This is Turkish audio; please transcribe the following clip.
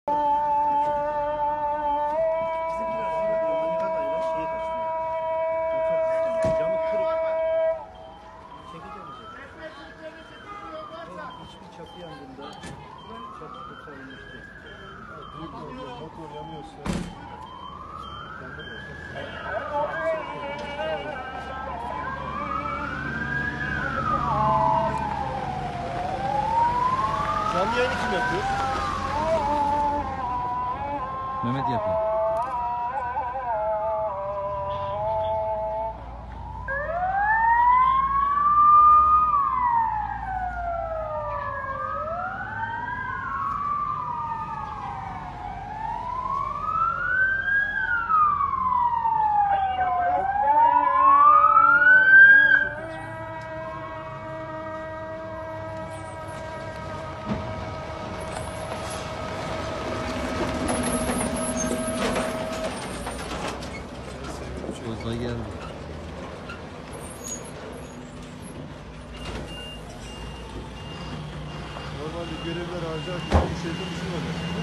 Hiçbir çatı yangında çatı kurtarılmıştı. Motor yanıyorsa canlı yayını kim yapıyor? Mehmet yapıyor. Bozda geldi. Normalde görevler harcarken bir şeyde düşünmedi.